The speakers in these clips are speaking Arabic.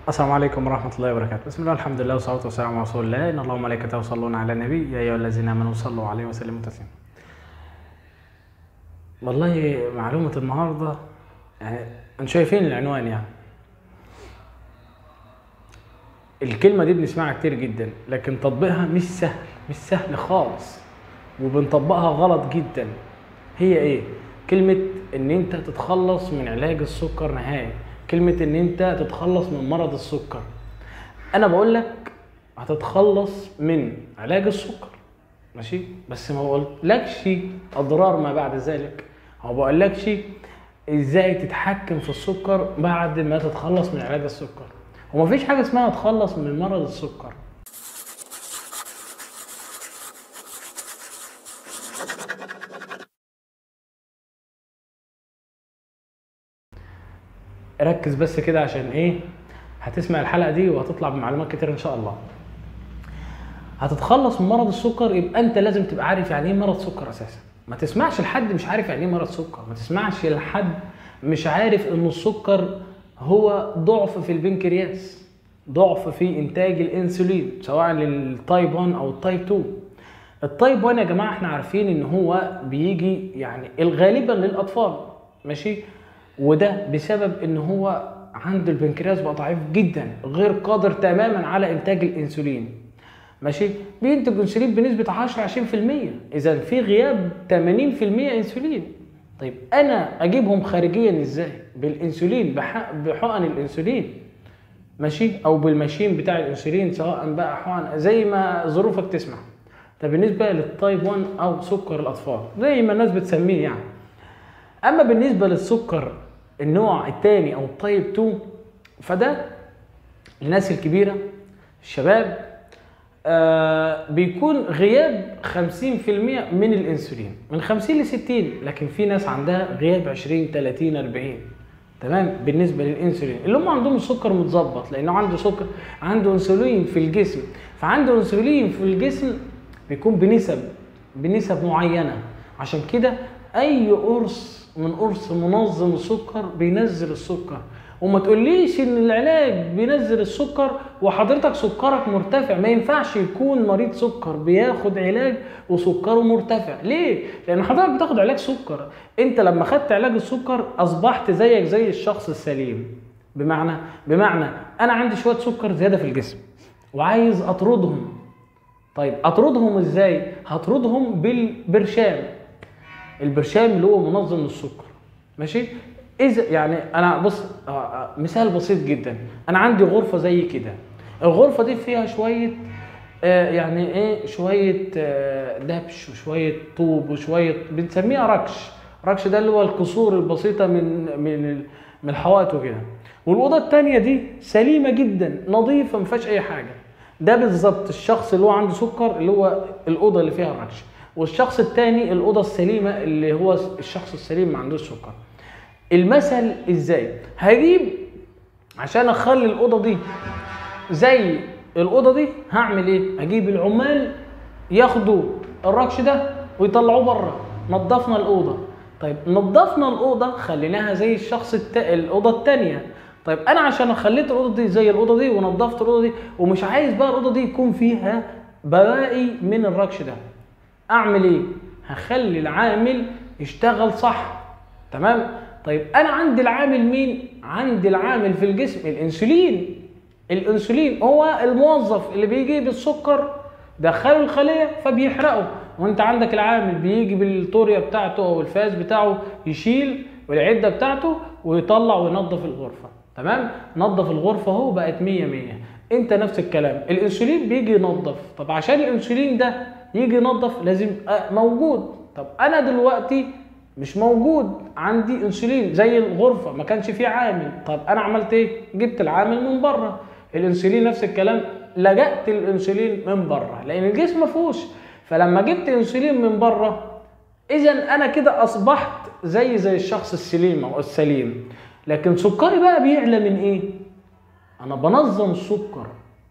السلام عليكم ورحمة الله وبركاته. بسم الله الحمد لله والصلاة والسلام على رسول الله. إن الله وملائكته يصلون على النبي يا أيها الذين آمنوا صلوا عليه وسلموا تسليما. والله معلومة النهاردة يعني أنتم شايفين العنوان، يعني الكلمة دي بنسمعها كتير جدا، لكن تطبيقها مش سهل خالص، وبنطبقها غلط جدا. هي إيه؟ كلمة إن أنت تتخلص من علاج السكر نهائي، كلمة إن أنت تتخلص من مرض السكر. انا بقول لك هتتخلص من علاج السكر، ماشي، بس ما بقولكش اضرار ما بعد ذلك، او بقولكش ازاي تتحكم في السكر بعد ما تتخلص من علاج السكر. ومفيش حاجه اسمها تتخلص من مرض السكر. ركز بس كده، عشان ايه؟ هتسمع الحلقه دي وهتطلع بمعلومات كتير ان شاء الله. هتتخلص من مرض السكر، يبقى انت لازم تبقى عارف يعني ايه مرض سكر اساسا. ما تسمعش لحد مش عارف يعني ايه مرض سكر، ما تسمعش لحد مش عارف ان السكر هو ضعف في البنكرياس، ضعف في انتاج الانسولين سواء للتايب 1 او التايب 2. التايب 1 يا جماعه احنا عارفين ان هو بيجي يعني غالبا للاطفال، ماشي، وده بسبب ان هو عنده البنكرياس بقى ضعيف جدا، غير قادر تماما على انتاج الانسولين، ماشي، بينتج انسولين بنسبه 10 20%. اذا في غياب 80% انسولين. طيب انا اجيبهم خارجيا ازاي؟ بالانسولين، بحقن الانسولين، ماشي، او بالماشين بتاع الانسولين، سواء بقى حقن زي ما ظروفك تسمح. ده بالنسبه للتايب 1 او سكر الاطفال زي ما الناس بتسميه يعني. اما بالنسبه للسكر النوع الثاني او التايب 2، فده الناس الكبيره، الشباب، بيكون غياب 50% من الانسولين، من 50 ل 60، لكن في ناس عندها غياب 20 30 40. تمام؟ بالنسبه للانسولين اللي هم عندهم السكر متظبط، لانه عنده سكر، عنده انسولين في الجسم، فعنده انسولين في الجسم بيكون بنسب معينه. عشان كده اي قرص من قرص منظم السكر بينزل السكر. وما تقوليش ان العلاج بينزل السكر وحضرتك سكرك مرتفع. ما ينفعش يكون مريض سكر بياخد علاج وسكره مرتفع. ليه؟ لان حضرتك بتاخد علاج سكر. انت لما خدت علاج السكر اصبحت زيك زي الشخص السليم. بمعنى انا عندي شويه سكر زياده في الجسم وعايز اطردهم. طيب اطردهم ازاي؟ هطردهم بالبرشام. البرشام اللي هو منظم للسكر، ماشي. اذا يعني انا بص، مثال بسيط جدا، انا عندي غرفه زي كده، الغرفه دي فيها شويه يعني ايه، شويه دبش وشويه طوب وشويه بنسميها ركش ده اللي هو الكسور البسيطه من الحوائط وكده. والاوضه الثانيه دي سليمه جدا نظيفه ما فيهاش اي حاجه. ده بالظبط الشخص اللي هو عنده سكر، اللي هو الاوضه اللي فيها الركش. والشخص الثاني الاوضه السليمه اللي هو الشخص السليم ما عندوش سكر. المثل ازاي؟ هجيب عشان اخلي الاوضه دي زي الاوضه دي، هعمل ايه؟ اجيب العمال ياخدوا الركش ده ويطلعوه بره. نظفنا الاوضه. طيب نظفنا الاوضه خليناها زي الاوضه الثانيه. طيب انا عشان خليت الاوضه دي زي الاوضه دي ونظفت الاوضه دي ومش عايز بقى الاوضه دي يكون فيها بواقي من الركش ده، اعمل ايه؟ هخلي العامل يشتغل صح. تمام؟ طيب انا عندي العامل مين؟ عندي العامل في الجسم الانسولين. الانسولين هو الموظف اللي بيجيب السكر دخله الخليه فبيحرقه، وانت عندك العامل بيجي بالطوريه بتاعته او الفاز بتاعه يشيل والعده بتاعته ويطلع وينظف الغرفه. تمام؟ نظف الغرفه اهو بقت 100 100. انت نفس الكلام، الانسولين بيجي ينظف. طب عشان الانسولين ده يجي ينظف لازم موجود. طب انا دلوقتي مش موجود عندي انسولين زي الغرفه، ما كانش فيه عامل. طب انا عملت ايه؟ جبت العامل من بره. الانسولين نفس الكلام، لجأت الانسولين من بره لان الجسم ما فيهوش. فلما جبت انسولين من بره، اذا انا كده اصبحت زي الشخص السليم او السليم. لكن سكري بقى بيعلى من ايه؟ انا بنظم السكر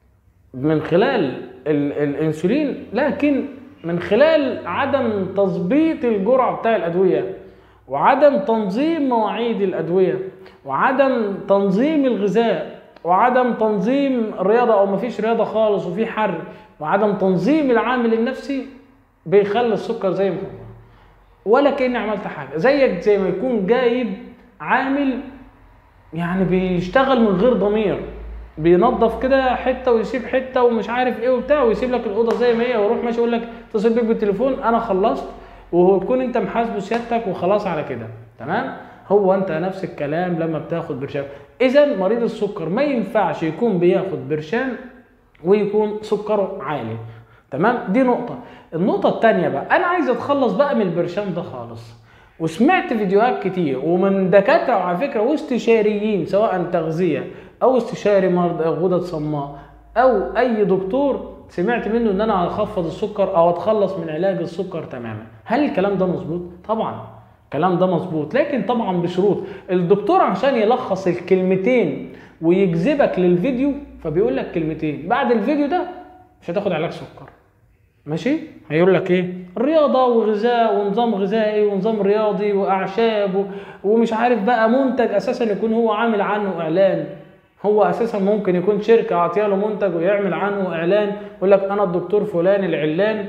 من خلال الانسولين، لكن من خلال عدم تظبيط الجرعه بتاع الادويه، وعدم تنظيم مواعيد الادويه، وعدم تنظيم الغذاء، وعدم تنظيم الرياضه او مفيش رياضه خالص وفي حر وعدم تنظيم العامل النفسي بيخلي السكر زي ما هو، ولا كأني عملت حاجه. زيك زي ما يكون جايب عامل يعني بيشتغل من غير ضمير، بينظف كده حته ويسيب حته ومش عارف ايه وبتاع، ويسيب لك الاوضه زي ما هي ويروح ماشي يقول لك اتصل بيك بالتليفون انا خلصت، وهو تكون انت محاسبه سيادتك وخلاص على كده. تمام؟ هو انت نفس الكلام لما بتاخد برشام. اذا مريض السكر ما ينفعش يكون بياخد برشام ويكون سكره عالي. تمام؟ دي نقطه. النقطه الثانيه بقى، انا عايز اتخلص بقى من البرشام ده خالص، وسمعت فيديوهات كتير ومن دكاتره على فكره واستشاريين سواء تغذيه او استشاري مرضى غدد صماء او اي دكتور سمعت منه ان انا هخفض السكر او اتخلص من علاج السكر تماما. هل الكلام ده مظبوط؟ طبعا الكلام ده مظبوط، لكن طبعا بشروط. الدكتور عشان يلخص الكلمتين ويجذبك للفيديو فبيقول لك كلمتين، بعد الفيديو ده مش هتاخد علاج سكر. ماشي؟ هيقول لك ايه؟ رياضه وغذاء ونظام غذائي ونظام رياضي واعشاب ومش عارف بقى منتج اساسا يكون هو عامل عنه اعلان. هو اساسا ممكن يكون شركه عاطيه له منتج ويعمل عنه اعلان، يقول لك انا الدكتور فلان العلان،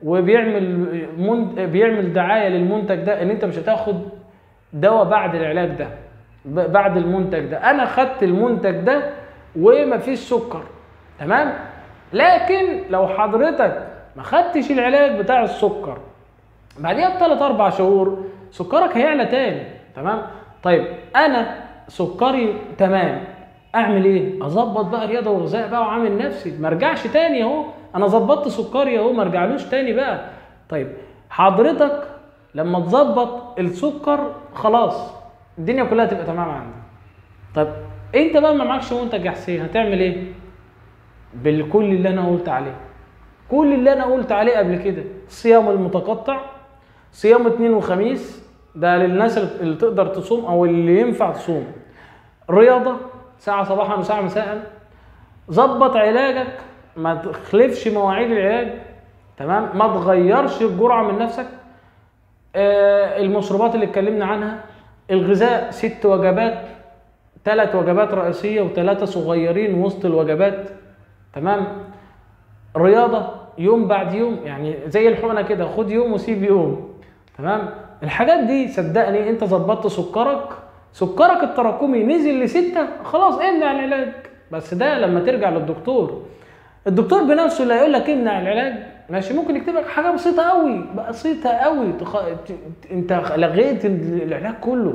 بيعمل دعايه للمنتج ده ان انت مش هتاخد دواء بعد العلاج ده، بعد المنتج ده. انا خدت المنتج ده ومفيش سكر. تمام؟ لكن لو حضرتك ما خدتش العلاج بتاع السكر بعديها ب3 4 شهور سكرك هيعلى تاني. تمام؟ طيب انا سكري تمام، اعمل ايه؟ اظبط بقى رياضه وغذاء بقى وعامل نفسي ما ارجعش تاني اهو، انا ظبطت سكري اهو ما ارجعلوش تاني بقى. طيب حضرتك لما تظبط السكر خلاص الدنيا كلها تبقى تمام عندك. طب انت بقى ما معكش منتج يا حسين هتعمل ايه؟ بالكل اللي انا قلت عليه، كل اللي انا قلت عليه قبل كده. الصيام المتقطع، صيام اثنين وخميس ده للناس اللي تقدر تصوم او اللي ينفع تصوم، رياضه ساعه صباحا وساعه مساء، ظبط علاجك ما تخلفش مواعيد العلاج. تمام؟ ما تغيرش الجرعه من نفسك. المشروبات اللي اتكلمنا عنها، الغذاء 6 وجبات، 3 وجبات رئيسيه و3 صغيرين وسط الوجبات. تمام؟ رياضه يوم بعد يوم، يعني زي الحقنه كده، خد يوم وسيب يوم. تمام؟ الحاجات دي صدقني انت ظبطت سكرك التراكمي نزل ل6 خلاص امنع العلاج. بس ده لما ترجع للدكتور، الدكتور بنفسه اللي هيقول لك امنع العلاج. ماشي؟ ممكن يكتب لك حاجه بسيطه قوي، بسيطه قوي، انت لغيت العلاج كله.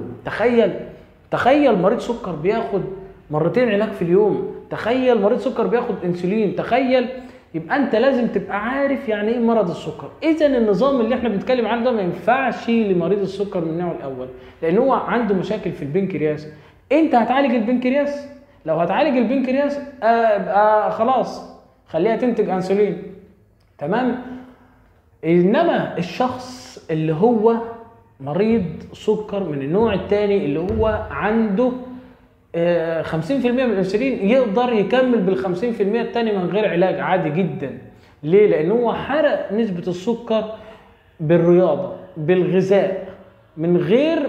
تخيل مريض سكر بياخد 2 علاج في اليوم، تخيل مريض سكر بياخد انسولين، تخيل. يبقى انت لازم تبقى عارف يعني ايه مرض السكر. اذا النظام اللي احنا بنتكلم عنه ده ما ينفعش لمريض السكر من النوع الاول، لان هو عنده مشاكل في البنكرياس. انت هتعالج البنكرياس، لو هتعالج البنكرياس خلاص خليها تنتج انسولين. تمام؟ انما الشخص اللي هو مريض سكر من النوع الثاني اللي هو عنده 50% من الانسولين يقدر يكمل بال50% الثاني من غير علاج عادي جدا. ليه؟ لان هو حرق نسبة السكر بالرياضة بالغذاء من غير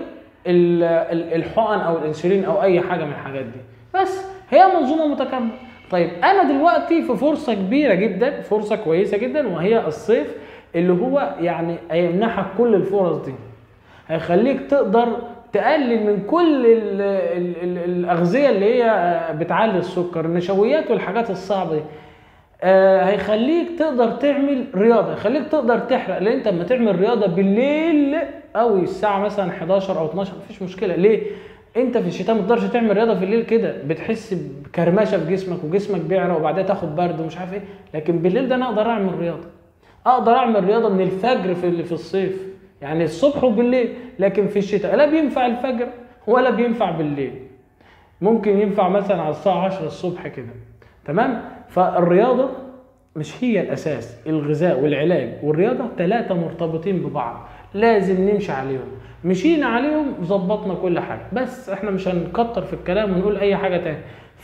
الحقن او الانسولين او اي حاجة من الحاجات دي. بس هي منظومة متكاملة. طيب انا دلوقتي في فرصة كبيرة جدا، فرصة كويسة جدا، وهي الصيف اللي هو يعني هيمنحك كل الفرص دي، هيخليك تقدر تقلل من كل الأغذية اللي هي بتعلي السكر، النشويات والحاجات الصعبة دي. هيخليك تقدر تعمل رياضة، هيخليك تقدر تحرق. لأن انت لما تعمل رياضة بالليل أو الساعة مثلا 11 أو 12 مفيش مشكلة. ليه؟ انت في الشتاء ما تقدرش تعمل رياضة في الليل كده، بتحس بكرمشة في جسمك وجسمك بيعرق وبعدين تاخد برد ومش عارف ايه. لكن بالليل ده انا اقدر اعمل رياضة، اقدر اعمل رياضة من الفجر في الصيف، يعني الصبح وبالليل. لكن في الشتاء لا بينفع الفجر ولا بينفع بالليل، ممكن ينفع مثلا على الساعة 10 الصبح كده. تمام؟ فالرياضة مش هي الأساس، الغذاء والعلاج والرياضة 3 مرتبطين ببعض، لازم نمشي عليهم. مشينا عليهم ظبطنا كل حاجة. بس احنا مش هنكتر في الكلام ونقول أي حاجة تاني.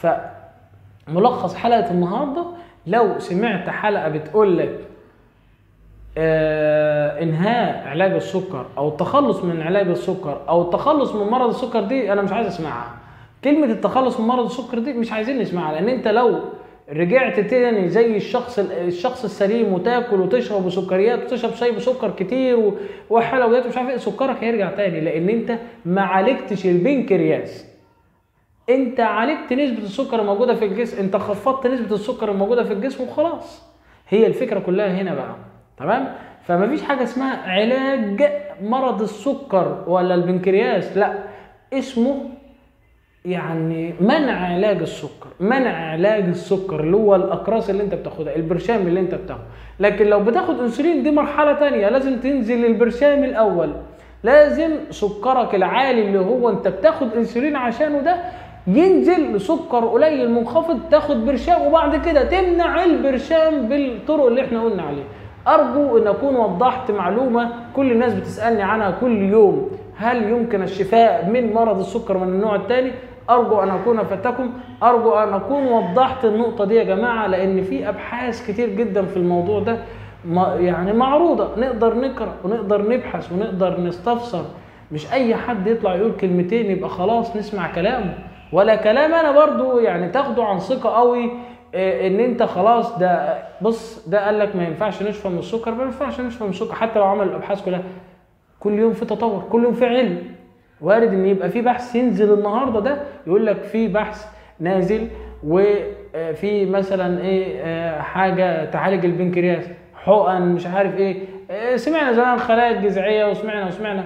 فملخص حلقة النهاردة، لو سمعت حلقة بتقول لك انهاء علاج السكر او التخلص من علاج السكر او التخلص من مرض السكر، دي انا مش عايز اسمعها. كلمه التخلص من مرض السكر دي مش عايزين نسمعها، لان انت لو رجعت تاني زي الشخص السليم وتاكل وتشرب سكريات وتشرب شاي بسكر كتير وحلويات ومش عارف ايه، سكرك هيرجع تاني، لان انت ما عالجتش البنكرياس. انت عالجت نسبه السكر الموجوده في الجسم، انت خفضت نسبه السكر الموجوده في الجسم وخلاص. هي الفكره كلها هنا بقى. تمام؟ فمفيش حاجه اسمها علاج مرض السكر ولا البنكرياس، لا، اسمه يعني منع علاج السكر. منع علاج السكر اللي هو الاقراص اللي انت بتاخدها، البرشام اللي انت بتاخده. لكن لو بتاخد انسولين دي مرحله تانية، لازم تنزل البرشام الاول، لازم سكرك العالي اللي هو انت بتاخد انسولين عشانه ده ينزل لسكر قليل منخفض، تاخد برشام، وبعد كده تمنع البرشام بالطرق اللي احنا قلنا عليها. ارجو ان اكون وضحت معلومه كل الناس بتسالني عنها كل يوم، هل يمكن الشفاء من مرض السكر من النوع الثاني؟ ارجو ان اكون افدتكم، ارجو ان اكون وضحت النقطه دي يا جماعه، لان في ابحاث كتير جدا في الموضوع ده يعني معروضه، نقدر نقرا ونقدر نبحث ونقدر نستفسر. مش اي حد يطلع يقول كلمتين يبقى خلاص نسمع كلامه، ولا كلام انا برضو يعني تاخده عن ثقه قوي ان انت خلاص ده بص ده قال لك ما ينفعش نشفى من السكر، ما ينفعش نشفى من السكر حتى لو عمل الابحاث كلها. كل يوم في تطور، كل يوم في علم. وارد ان يبقى في بحث ينزل النهارده ده يقول لك في بحث نازل وفي مثلا ايه حاجه تعالج البنكرياس، حقن مش عارف ايه، سمعنا زمان خلايا الجذعيه وسمعنا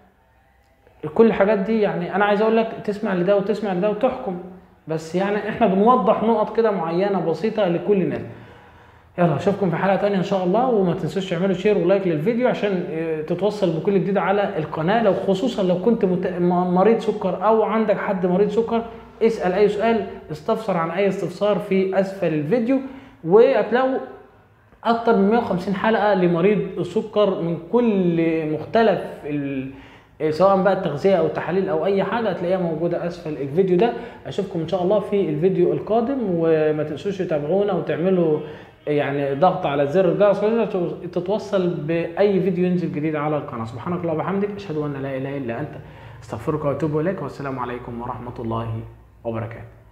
كل الحاجات دي. يعني انا عايز اقول لك تسمع لده وتسمع لده وتحكم، بس يعني احنا بنوضح نقط كده معينه بسيطه لكل الناس. يلا اشوفكم في حلقه تانية ان شاء الله، وما تنسوش تعملوا شير ولايك للفيديو عشان تتوصل بكل جديد على القناه. لو خصوصا لو كنت مريض سكر او عندك حد مريض سكر، اسال اي سؤال، استفسر عن اي استفسار في اسفل الفيديو، وهتلاقوا اكتر من 150 حلقه لمريض السكر من كل مختلف سواء بقى التغذيه او التحاليل او اي حاجه، هتلاقيها موجوده اسفل الفيديو ده. اشوفكم ان شاء الله في الفيديو القادم، وما تنسوش تتابعونا وتعملوا يعني ضغط على زر الجرس تتوصل باي فيديو ينزل جديد على القناه. سبحانك اللهم وبحمدك، اشهد ان لا اله الا انت، استغفرك واتوب اليك، والسلام عليكم ورحمه الله وبركاته.